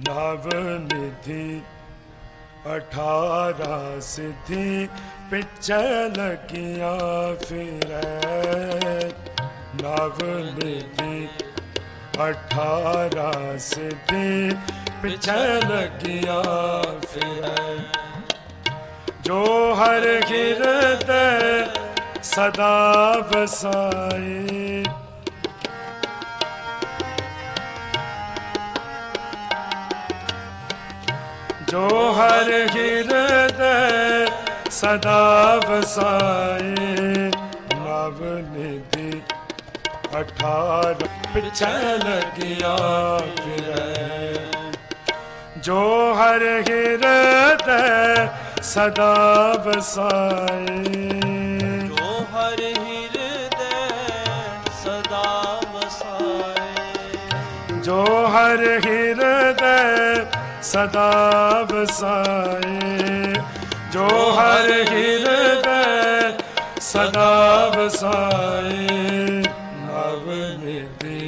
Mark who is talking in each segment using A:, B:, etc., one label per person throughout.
A: नव निधि 18 सिद्धि पिछे लगिया फिरै। नव निधि 18 सिद्धि पिछे लगिया फिरै। जो हर हृदय सदा बसाए। जो हर हृदय सदा बसाए। नव निधि 18 पिछे लगिया फिरै। जो हर हृदय सदा बसाए।
B: जो हर हृदय सदा बसाए।
A: जो हर हृदय सदा बसाए। जो हर हृदय सदा बसाए। नव निधि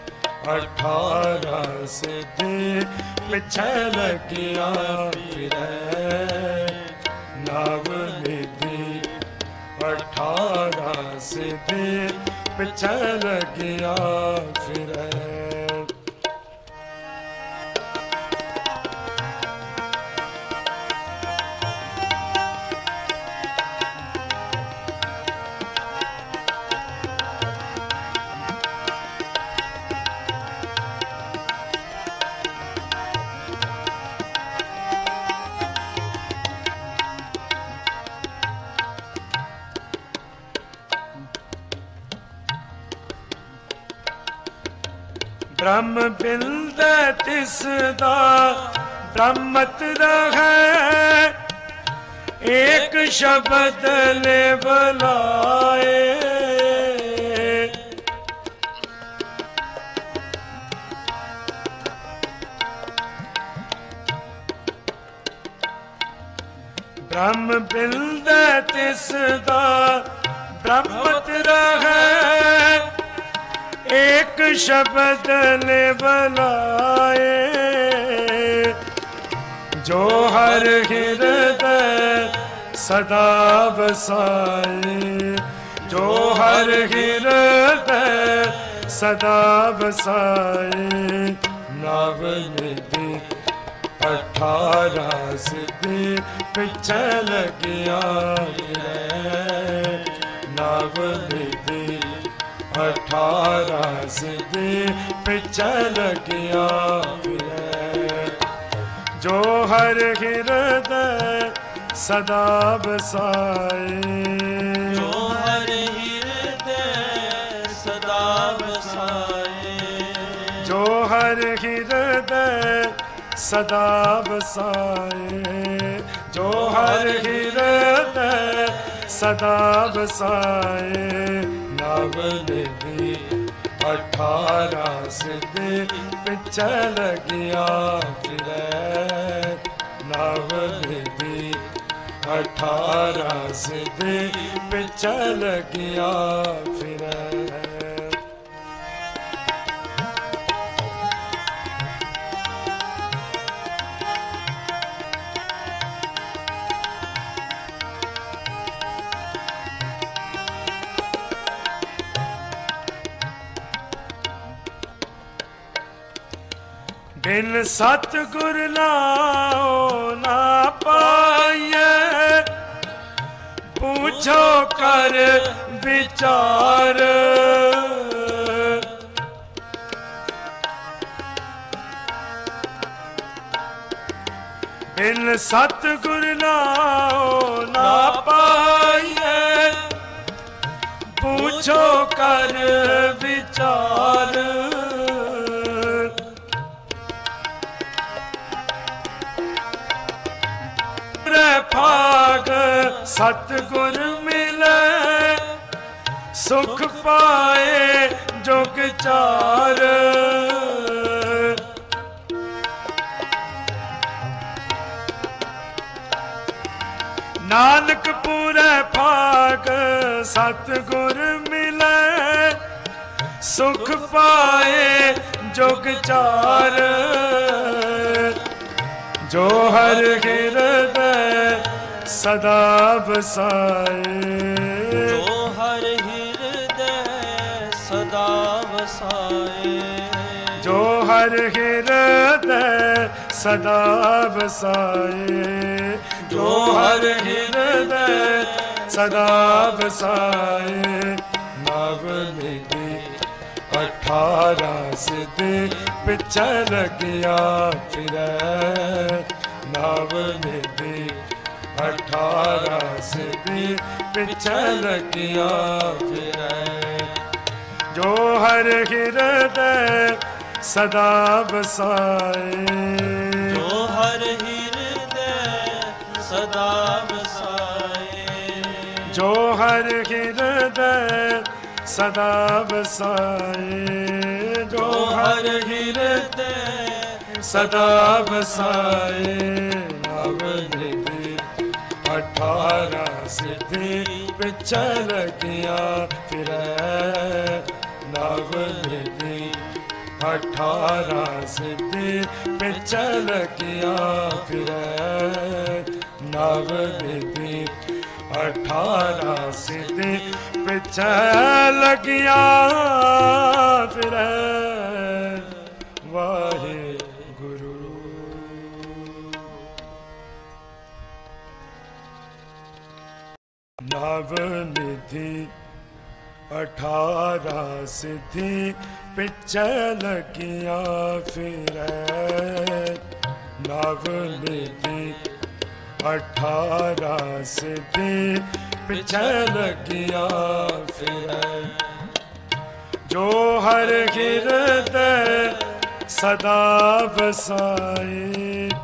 A: 18 सिद्धि पिछे लगिया फिरै। नव निधि 18 सिद्धि पिछे लगिया फिरै। ब्रह्म बिंद तिसदा ब्रह्मत रहे। एक शब्द ले बुलाए। ब्रह्म बिंद तिसदा ब्रह्मत रहे। एक शब्द ले बुलाए। जो हर हृदय सदा बसाए। जो हर हृदय सदा बसाए। नव निधि 18 सिद्धि पिछे लगिया फिरै। नव निधि 18 सिद्धि पिछे लगिया फिरै। जो हर हृदय सदा बसाए।
B: जो हर हृदय सदा बसाए।
A: जो हर हृदय सदा बसाए। जो हर हृदय सदा बसाए। नव निधि 18 सिद्धि पिछे लगिया फिरै। नव निधि 18 सिद्धि पिछे लगिया फिरै। बिन सतगुर नाओ ना पाइए। पूछो कर विचार। बिन सतगुर नाओ ना पाइए। पूछो कर विचार। भाग सतगुर मिले। सुख पाए जुग चार। नानक पूरे भाग सतगुर मिले। सुख पाए जुग चार। ਜੋ ਹਰ ਹਿਰਦੈ ਸਦਾ ਵਸਾਏ
B: ਜੋ ਹਰ ਹਿਰਦੈ ਸਦਾ ਵਸਾਏ
A: ਜੋ ਹਰ ਹਿਰਦੈ ਸਦਾ ਵਸਾਏ ਜੋ ਹਰ ਹਿਰਦੈ ਸਦਾ ਵਸਾਏ ਨਵ ਨਿਧੀ 18 ਸਿੱਧੇ ਪਿਛੇ ਲਗਿਆ ਫਿਰੈ ਨਵ ਨਿਧੀ 18 ਸਿੱਧੇ ਪਿਛੇ ਲਗਿਆ ਫਿਰੈ ਜੋ ਹਰ ਹਿਰਦੈ ਸਦਾ ਵਸਾਏ
B: ਜੋ ਹਰ ਹਿਰਦੈ ਸਦਾ ਵਸਾਏ
A: ਜੋ ਹਰ ਹਿਰਦੈ ਸਦਾ ਵਸਾਏ ਜੋ ਹਰ ਹਿਰਦੈ ਸਦਾ ਵਸਾਏ ਨਵ ਨਿਧੀ 18 ਸਿੱਧੀ ਪਿਛੇ ਲਗਿਆ ਫਿਰੈ ਨਵ ਨਿਧੀ 18 ਸਿੱਧੀ ਪਿਛੇ ਲਗਿਆ ਫਿਰੈ ਨਵ ਨਿਧੀ 18 ਸਿੱਧੀ ਪਿਛੇ ਲਗਿਆ ਫਿਰੈ ਵਾਹਿਗੁਰੂ। ਨਵ ਨਿਧੀ 18 ਸਿੱਧੀ ਪਿਛੇ ਲਗਿਆ ਫਿਰੈ ਨਵ ਨਿਧੀ 18 ਸਿੱਧੀ ਪਿਛੇ ਲਗਿਆ ਫਿਰੈ ਜੋ ਹਰ ਹਿਰਦੈ ਸਦਾ ਵਸਾਏ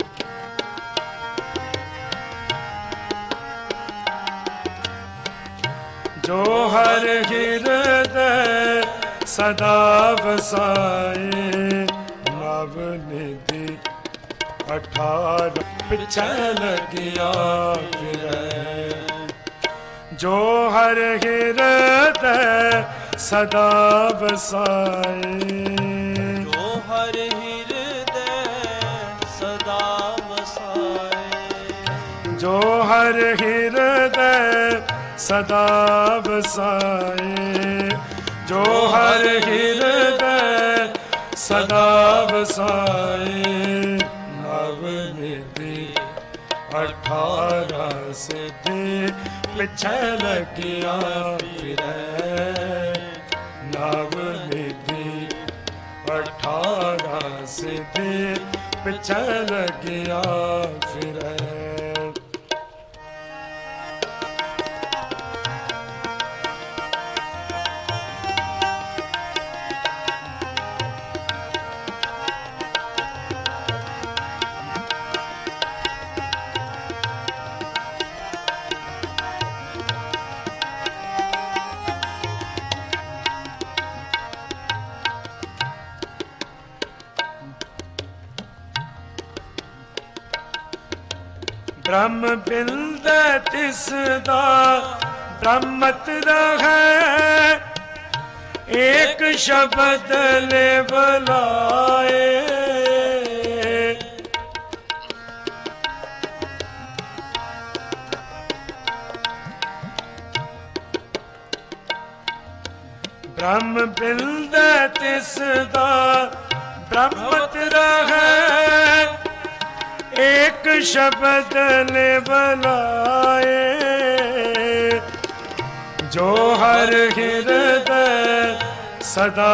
A: ਜੋ ਹਰ ਹਿਰਦੈ ਸਦਾ ਵਸਾਏ ਨਵ ਨਿਧੀ 18 ਪਿਛੇ ਲਗਿਆ ਫਿਰੈ ਜੋ ਹਰ ਹਿਰਦੈ ਸਦਾ ਵਸਾਏ
B: ਜੋ ਹਰ ਹਿਰਦੈ ਸਦਾ ਵਸਾਏ
A: ਜੋ ਹਰ ਹਿਰਦੈ ਸਦਾ ਵਸਾਏ ਜੋ ਹਰ ਹਿਰਦੈ ਸਦਾ ਵਸਾਏ ਨਵ ਨਿਧੀ 18 ਸਿੱਧੀ ਪਿਛੇ ਲਗਿਆ ਫਿਰੈ ਨਵ ਨਿਧੀ 18 ਸਿੱਧੀ ਪਿਛੇ ਲਗਿਆ ਫਿਰੈ ਬ੍ਰਹਮ ਬਿੰਦ ਤਿਸ ਦਾ ਬ੍ਰਹਮਤ ਰਹੈ ਏਕ ਸ਼ਬਦ ਲੈ ਬੁਲਾਏ ਬ੍ਰਹਮ ਬਿੰਦ ਤਿਸ ਦਾ ਬ੍ਰਹਮਤ ਰਹੈ ਏਕ ਸ਼ਬਦ ਲੈ ਬੁਲਾਏ ਜੋ ਹਰ ਹਿਰਦੈ ਸਦਾ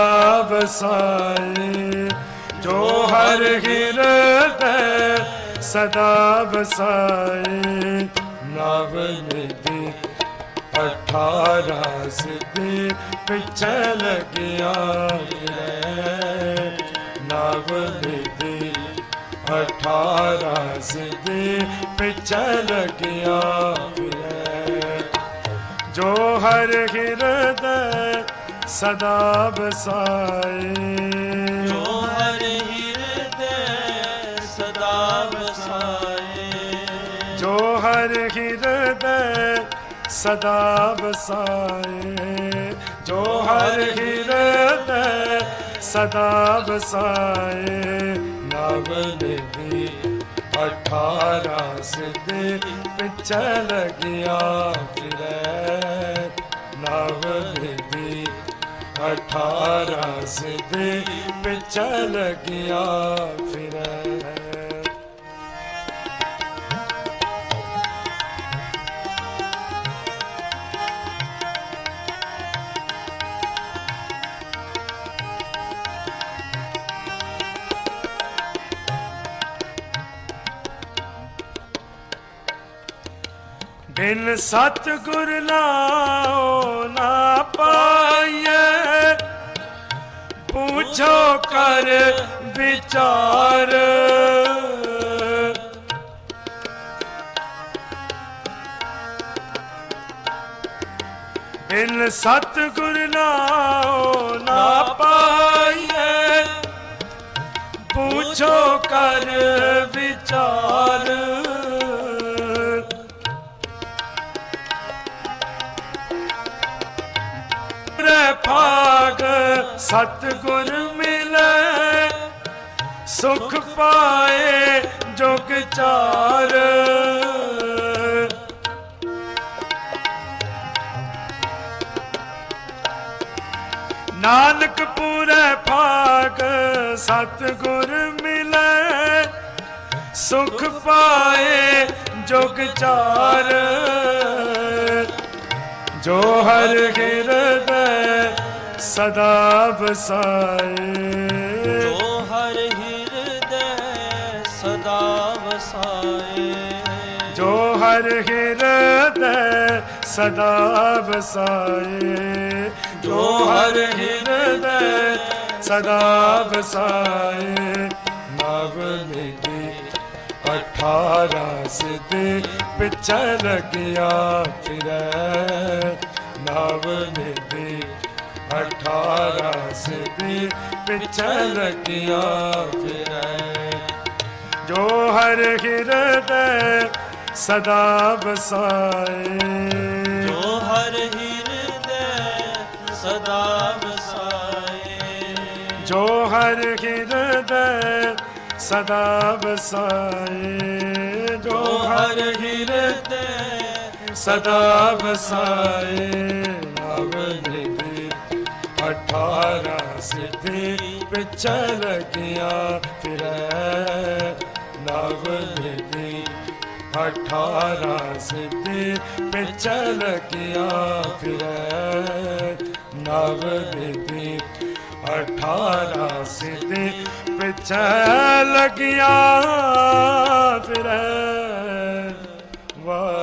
A: ਵਸਾਏ ਜੋ ਹਰ ਹਿਰਦੈ ਸਦਾ ਵਸਾਏ ਨਵ ਨਿਧੀ 18 ਸਿੱਧੀ ਪਿਛੇ ਲਗਿਆ ਫਿਰੈ ਨਵ ਨਿਧੀ 18 ਸਿੱਧੀ ਪਿਛੇ ਲਗਿਆ ਫਿਰੈ ਜੋ ਹਰ ਹਿਰਦੈ ਸਦਾ ਵਸਾਏ
B: ਜੋ ਹਰ ਹਿਰਦੈ ਸਦਾ ਵਸਾਏ
A: ਜੋ ਹਰ ਹਿਰਦੈ ਸਦਾ ਵਸਾਏ ਜੋ ਹਰ ਹਿਰਦੈ ਸਦਾ ਵਸਾਏ ਨਵ ਨਿਧੀ 18 ਸਿੱਧੀ ਪਿੱਛੇ ਲੱਗਿਆ ਫਿਰੈ ਨਵ ਨਿਧੀ 18 ਸਿੱਧੀ ਪਿੱਛੇ ਲੱਗਿਆ ਫਿਰੈ। ਬਿਨ ਸਤਿਗੁਰ ਨਾਉ ਨਾ ਪਾਈਐ ਪੁੱਛੋ ਕਰ ਵਿਚਾਰ। ਬਿਨ ਸਤਿਗੁਰ ਨਾਉ ਨਾ ਪਾਈਐ ਪੁੱਛੋ ਕਰ ਵਿਚਾਰ। ਭਾਗ ਸਤਿਗੁਰ ਮਿਲੈ ਸੁਖ ਪਾਏ ਜੁਗ ਚਾਰ। ਨਾਨਕ ਪੂਰੈ ਭਾਗ ਸਤਿਗੁਰ ਮਿਲੈ ਸੁਖ ਪਾਏ ਜੁਗ ਚਾਰ। ਜੋ ਹਰ ਹਿਰਦੈ ਸਦਾ ਵਸਾਏ
B: ਜੋ ਹਰ ਹਿਰਦੈ ਸਦਾ ਵਸਾਏ
A: ਜੋ ਹਰ ਹਿਰਦੈ ਸਦਾ ਵਸਾਏ ਜੋ ਹਰ ਹਿਰਦੈ ਸਦਾ ਵਸਾਏ। ਨਵ ਨਿਧੀ 18 ਸਿੱਧੀ ਪਿੱਛੇ ਲੱਗਿਆ ਫਿਰੈ ਨਵ ਨਿਧੀ 18 ਸਿੱਧੀ ਪਿੱਛੇ ਲੱਗਿਆ ਫਿਰੈ। ਜੋ ਹਰ ਹਿਰਦੈ ਸਦਾ ਵਸਾਏ
B: ਜੋ ਹਰ ਹਿਰਦੈ ਸਦਾ ਵਸਾਏ
A: ਜੋ ਹਰ ਹਿਰਦੈ ਸਦਾ ਵਸਾਏ ਜੋ ਹਰ ਹਿਰਦੈ ਸਦਾ ਵਸਾਏ। ਨਵ ਨਿਧੀ 18 ਸਿੱਧੀ ਪਿੱਛੇ ਲੱਗਿਆ ਫਿਰੈ ਨਵ ਨਿਧੀ 18 ਸਿੱਧੀ ਪਿੱਛੇ ਲੱਗਿਆ ਫਿਰੈ ਨਵ ਨਿਧੀ 18 ਸਿੱਧੀ ਪਿੱਛੇ ਲੱਗਿਆ ਫਿਰੈ। ਵਾਹ